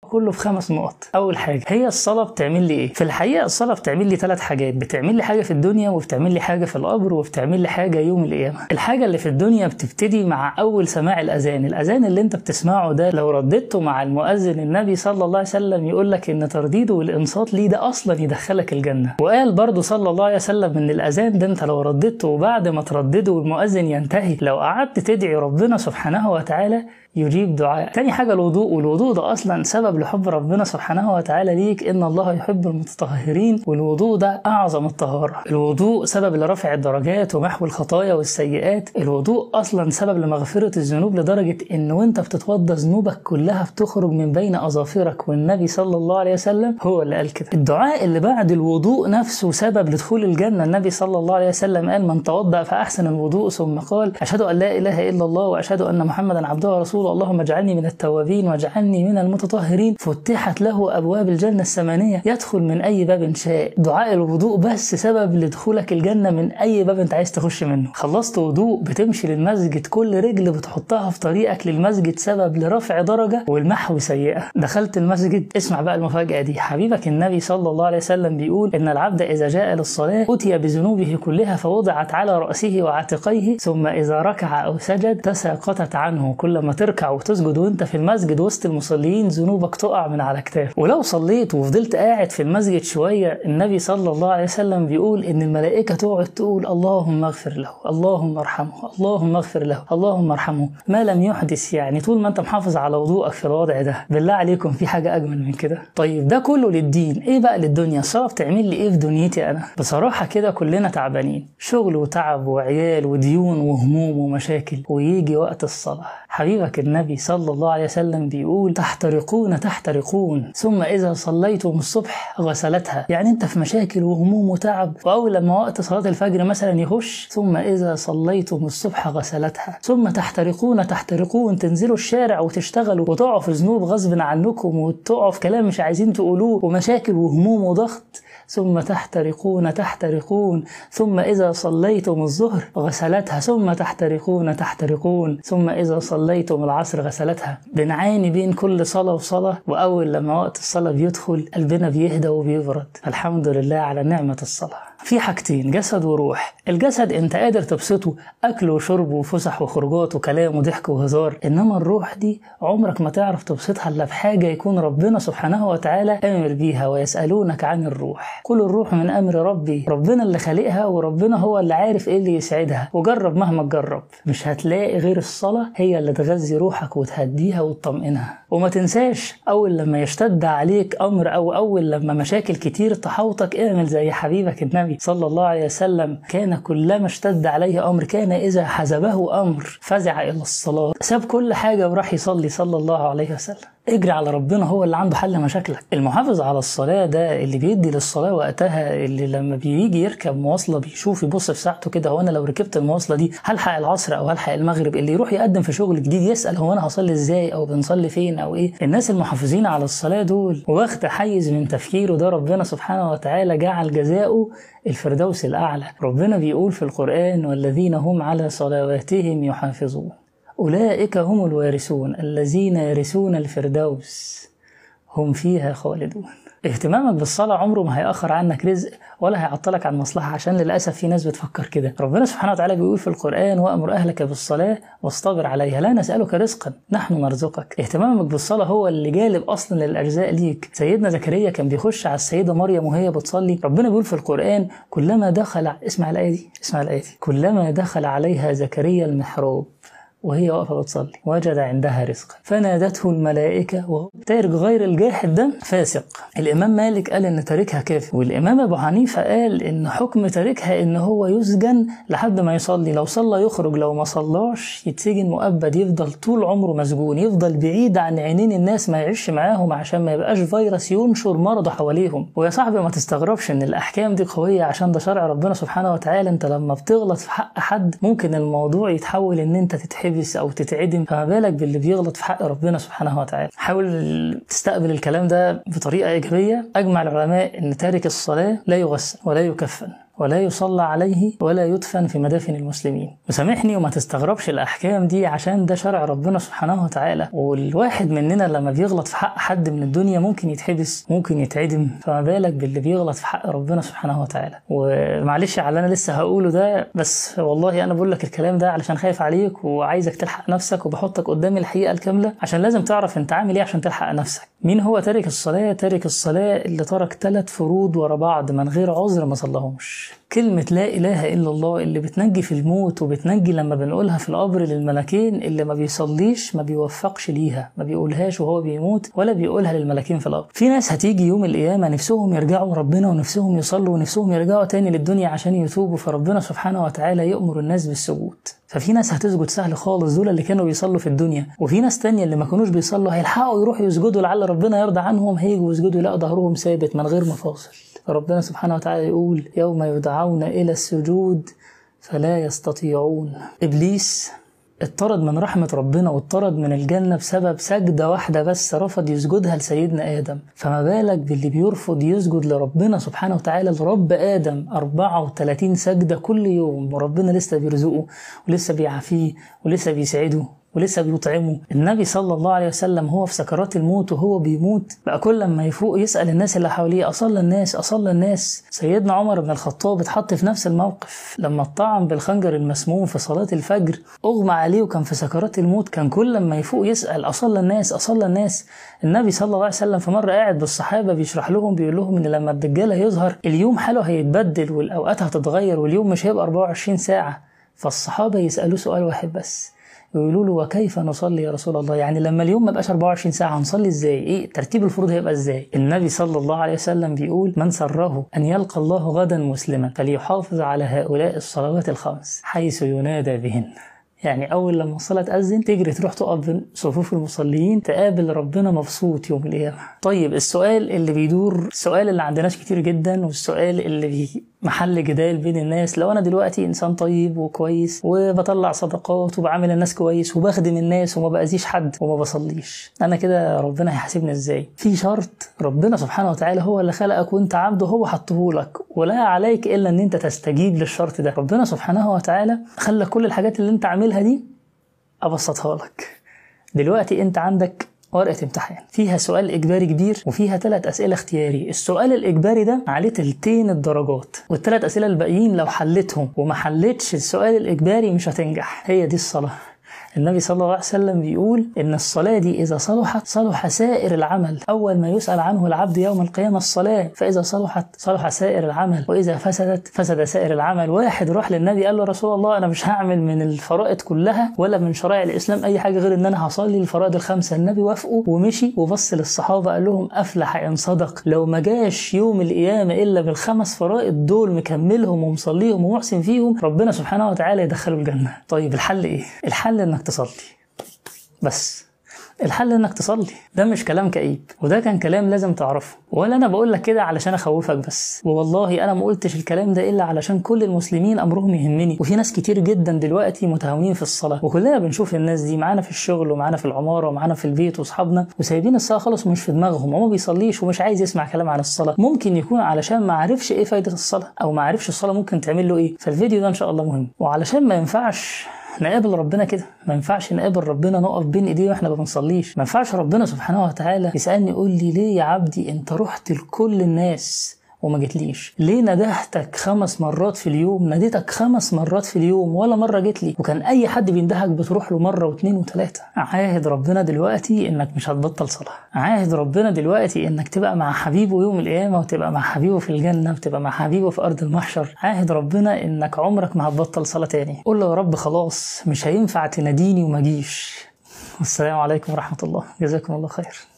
كله في 5 نقط. اول حاجه هي الصلاه بتعمل لي ايه؟ في الحقيقه الصلاه بتعمل لي 3 حاجات، بتعمل لي حاجه في الدنيا وبتعمل لي حاجه في القبر وبتعمل لي حاجه يوم القيامه. الحاجه اللي في الدنيا بتبتدي مع اول سماع الاذان اللي انت بتسمعه ده لو رددته مع المؤذن النبي صلى الله عليه وسلم يقول لك ان ترديده والانصات ليه ده اصلا يدخلك الجنه. وقال برضه صلى الله عليه وسلم ان الاذان ده انت لو رددته وبعد ما تردده والمؤذن ينتهي لو قعدت تدعي ربنا سبحانه وتعالى يجيب دعاء. تاني حاجة الوضوء، والوضوء ده أصلا سبب لحب ربنا سبحانه وتعالى ليك، إن الله يحب المتطهرين، والوضوء ده أعظم الطهارة. الوضوء سبب لرفع الدرجات ومحو الخطايا والسيئات. الوضوء أصلا سبب لمغفرة الذنوب لدرجة إن وإنت بتتوضى ذنوبك كلها بتخرج من بين أظافرك، والنبي صلى الله عليه وسلم هو اللي قال كده. الدعاء اللي بعد الوضوء نفسه سبب لدخول الجنة. النبي صلى الله عليه وسلم قال من توضأ فأحسن الوضوء ثم قال أشهد أن لا إله إلا الله وأشهد أن محمدا عبده ورسوله اللهم اجعلني من التوابين واجعلني من المتطهرين، فتحت له أبواب الجنة الثمانية يدخل من أي باب شاء. دعاء الوضوء بس سبب لدخولك الجنة من أي باب أنت عايز تخش منه. خلصت وضوء بتمشي للمسجد، كل رجل بتحطها في طريقك للمسجد سبب لرفع درجة والمحو سيئة. دخلت المسجد، اسمع بقى المفاجأة دي، حبيبك النبي صلى الله عليه وسلم بيقول إن العبد إذا جاء للصلاة أتي بذنوبه كلها فوضعت على رأسه وعاتقيه، ثم إذا ركع أو سجد تساقطت عنه. كل ما تركع وتسجد وانت في المسجد وسط المصلين ذنوبك تقع من على كتافه. ولو صليت وفضلت قاعد في المسجد شوية النبي صلى الله عليه وسلم بيقول ان الملائكة تقعد تقول اللهم اغفر له، اللهم ارحمه، اللهم اغفر له، اللهم ارحمه، ما لم يحدث. يعني طول ما انت محافظ على وضوءك في الوضع ده، بالله عليكم في حاجة اجمل من كده؟ طيب ده كله للدين، ايه بقى للدنيا؟ الصلاة بتعمل لي ايه في دنيتي انا؟ بصراحة كده كلنا تعبانين، شغل وتعب وعيال وديون وهموم ومشاكل، ويجي وقت الصلاة حبيبك النبي صلى الله عليه وسلم بيقول تحترقون تحترقون ثم إذا صليتم الصبح غسلتها. يعني انت في مشاكل وهموم وتعب، وأول لما وقت صلاة الفجر مثلا يخش ثم إذا صليتم الصبح غسلتها. ثم تحترقون تحترقون، تنزلوا الشارع وتشتغلوا وتقعوا في ذنوب غصب عنكم وتقعوا في كلام مش عايزين تقولوه ومشاكل وهموم وضغط. ثم تحترقون تحترقون ثم إذا صليتم الظهر غسلتها. ثم تحترقون تحترقون ثم إذا صليتم العصر غسلتها. بنعاني بين كل صلاة وصلاة، وأول لما وقت الصلاة بيدخل قلبنا بيهدى وبيبرد. الحمد لله على نعمة الصلاة. في حاجتين، جسد وروح. الجسد انت قادر تبسطه، اكل وشرب وفسح وخروجات وكلام وضحك وهزار، انما الروح دي عمرك ما تعرف تبسطها الا بحاجه يكون ربنا سبحانه وتعالى امر بيها. ويسالونك عن الروح قل الروح من امر ربي. ربنا اللي خالقها وربنا هو اللي عارف ايه اللي يسعدها. وجرب مهما تجرب مش هتلاقي غير الصلاه هي اللي تغذي روحك وتهديها وتطمئنها. وما تنساش اول لما يشتد عليك امر او اول لما مشاكل كتير تحوطك اعمل زي حبيبك النبي صلى الله عليه وسلم، كان كلما اشتد عليه أمر كان إذا حزبه أمر فزع إلى الصلاة. ساب كل حاجة وراح يصلي صلى الله عليه وسلم. اجري على ربنا، هو اللي عنده حل مشاكلك. المحافظ على الصلاة ده اللي بيدي للصلاة وقتها، اللي لما بيجي يركب مواصلة بيشوف يبص في ساعته كده، هو انا لو ركبت المواصلة دي هلحق العصر او هلحق المغرب؟ اللي يروح يقدم في شغل جديد يسأل هو انا هصلي ازاي او بنصلي فين او ايه. الناس المحافظين على الصلاة دول واخد حيز من تفكيره ده ربنا سبحانه وتعالى جعل جزاؤه الفردوس الأعلى. ربنا بيقول في القرآن والذين هم على صلواتهم يحافظون أولئك هم الوارثون الذين يرثون الفردوس هم فيها خالدون. اهتمامك بالصلاة عمره ما هيأخر عنك رزق ولا هيعطلك عن مصلحة، عشان للأسف في ناس بتفكر كده. ربنا سبحانه وتعالى بيقول في القرآن وأمر أهلك بالصلاة واصطبر عليها لا نسألك رزقا نحن نرزقك. اهتمامك بالصلاة هو اللي جالب أصلا للأرزاق ليك. سيدنا زكريا كان بيخش على السيدة مريم وهي بتصلي، ربنا بيقول في القرآن كلما دخل، اسمع الآية دي، كلما دخل عليها زكريا المحراب وهي واقفة بتصلي وجد عندها رزقا فنادته الملائكة وهو تارك غير الجاحد ده فاسق. الإمام مالك قال إن تاركها كافر، والإمام أبو حنيفة قال إن حكم تاركها إن هو يسجن لحد ما يصلي، لو صلى يخرج، لو ما صلاش يتسجن مؤبد، يفضل طول عمره مسجون، يفضل بعيد عن عينين الناس، ما يعيش معاهم عشان ما يبقاش فيروس ينشر مرض حواليهم. ويا صاحبي ما تستغربش إن الأحكام دي قوية عشان ده شرع ربنا سبحانه وتعالى. أنت لما بتغلط في حق حد ممكن الموضوع يتحول إن أنت تتحبس أو تتعدم، فما بالك باللي بيغلط في حق ربنا سبحانه وتعالى. حاول تستقبل الكلام ده بطريقة إيجابية. أجمع العلماء إن تارك الصلاة لا يغسل ولا يكفن ولا يصلى عليه ولا يدفن في مدافن المسلمين. وسامحني وما تستغربش الأحكام دي عشان ده شرع ربنا سبحانه وتعالى، والواحد مننا لما بيغلط في حق حد من الدنيا ممكن يتحبس، ممكن يتعدم، فما بالك باللي بيغلط في حق ربنا سبحانه وتعالى. ومعلش على أنا لسه هقوله ده، بس والله أنا بقول لك الكلام ده علشان خايف عليك وعايزك تلحق نفسك، وبحطك قدام الحقيقة الكاملة عشان لازم تعرف انت عامل ايه عشان تلحق نفسك. مين هو تارك الصلاة؟ تارك الصلاة اللي ترك 3 فروض ورا بعض من غير عذر ما صلهمش. كلمة لا إله إلا الله اللي بتنجي في الموت وبتنجي لما بنقولها في القبر للملكين، اللي ما بيصليش ما بيوفقش ليها، ما بيقولهاش وهو بيموت ولا بيقولها للملكين في القبر. في ناس هتيجي يوم القيامة نفسهم يرجعوا ربنا ونفسهم يصلوا ونفسهم يرجعوا تاني للدنيا عشان يتوبوا، فربنا سبحانه وتعالى يأمر الناس بالسجود. ففي ناس هتسجد سهل خالص، دول اللي كانوا بيصلوا في الدنيا، وفي ناس تانية اللي ما كانوش بيصلوا هيلحقوا يروحوا يسجدوا لعل ربنا يرضى عنهم، هيجوا يسجدوا يلاقوا ظهرهم ثابت من غير مفاصل. فربنا سبحانه وتعالى يقول يوم يدعون إلى السجود فلا يستطيعون. إبليس اتطرد من رحمة ربنا واتطرد من الجنة بسبب سجدة واحدة بس رفض يسجدها لسيدنا آدم، فما بالك باللي بيرفض يسجد لربنا سبحانه وتعالى لرب آدم 34 سجدة كل يوم، وربنا لسه بيرزقه ولسه بيعافيه ولسه بيسعده ولسه بيطعمه. النبي صلى الله عليه وسلم هو في سكرات الموت وهو بيموت بقى كل لما يفوق يسأل الناس اللي حواليه أصلى الناس أصلى الناس. سيدنا عمر بن الخطاب اتحط في نفس الموقف لما اتطعن بالخنجر المسموم في صلاة الفجر، أغمى عليه وكان في سكرات الموت، كان كل لما يفوق يسأل أصلى الناس أصلى الناس. النبي صلى الله عليه وسلم في مرة قاعد بالصحابة بيشرح لهم بيقول لهم إن لما الدجال هيظهر اليوم حاله هيتبدل والأوقات هتتغير واليوم مش هيبقى 24 ساعة. فالصحابة يسألوا سؤال واحد بس، يقولوا له وكيف نصلي يا رسول الله؟ يعني لما اليوم ما بقاش 24 ساعة هنصلي ازاي؟ ايه ترتيب الفروض هيبقى ازاي؟ النبي صلى الله عليه وسلم بيقول من سره أن يلقى الله غدا مسلما فليحافظ على هؤلاء الصلوات الخمس حيث ينادى بهن. يعني أول لما الصلاة تأذن تجري تروح تقف بين صفوف المصلين تقابل ربنا مبسوط يوم القيامة. طيب السؤال اللي بيدور، السؤال اللي عندناش كتير جدا والسؤال اللي محل جدال بين الناس، لو أنا دلوقتي إنسان طيب وكويس وبطلع صدقات وبعامل الناس كويس وبخدم الناس وما بأذيش حد وما بصليش، أنا كده ربنا هيحاسبني إزاي؟ في شرط ربنا سبحانه وتعالى هو اللي خلقك وأنت عبده، هو حطه لك ولا عليك إلا أن أنت تستجيب للشرط ده. ربنا سبحانه وتعالى خلى كل الحاجات اللي أنت عاملها دي أبسطها لك. دلوقتي أنت عندك ورقة امتحان فيها سؤال إجباري كبير وفيها 3 أسئلة اختياري. السؤال الإجباري ده عليه 2 الدرجات، وال3 أسئلة الباقيين لو حلتهم وما حلتش السؤال الإجباري مش هتنجح. هي دي الصلاة. النبي صلى الله عليه وسلم بيقول إن الصلاة دي إذا صلحت صلح سائر العمل، أول ما يسأل عنه العبد يوم القيامة الصلاة، فإذا صلحت صلح سائر العمل وإذا فسدت فسد سائر العمل. واحد راح للنبي قال له رسول الله أنا مش هعمل من الفرائض كلها ولا من شرائع الإسلام أي حاجة غير إن أنا هصلي الفرائض ال5. النبي وافقه ومشي وبص للصحابة قال لهم أفلح إن صدق، لو ما جاش يوم القيامة إلا بال5 فرائض دول مكملهم ومصليهم ومحسن فيهم ربنا سبحانه وتعالى يدخله الجنة. طيب الحل إيه؟ الحل إنك تصلي بس. الحل انك تصلي. ده مش كلام كئيب، وده كان كلام لازم تعرفه، ولا انا بقول لك كده علشان اخوفك بس، والله انا ما قلتش الكلام ده الا علشان كل المسلمين امرهم يهمني. وفي ناس كتير جدا دلوقتي متهاونين في الصلاه، وكلنا بنشوف الناس دي معانا في الشغل ومعانا في العماره ومعانا في البيت واصحابنا، وسايبين الصلاه خالص ومش في دماغهم، وما بيصليش ومش عايز يسمع كلام عن الصلاه. ممكن يكون علشان ما عرفش ايه فايده الصلاه او ما عرفش الصلاه ممكن تعمل له ايه. فالفيديو ده ان شاء الله مهم، وعلشان ما ينفعش نقابل ربنا كده، ما ينفعش نقابل ربنا نقف بين ايديه واحنا ما بنصليش. ما ينفعش ربنا سبحانه وتعالى يسألني يقول لي ليه يا عبدي انت رحت لكل الناس وما جيتليش؟ ليه ندهتك 5 مرات في اليوم، ناديتك 5 مرات في اليوم ولا مرة جيت لي؟ وكان اي حد بيندهك بتروح له مرة و2 و3. عاهد ربنا دلوقتي انك مش هتبطل صلاة. عاهد ربنا دلوقتي انك تبقى مع حبيبه يوم القيامة وتبقى مع حبيبه في الجنة وتبقى مع حبيبه في ارض المحشر. عاهد ربنا انك عمرك ما هتبطل صلاة تاني. قول له يا رب خلاص مش هينفع تناديني وما جيش. والسلام عليكم ورحمة الله، جزاكم الله خير.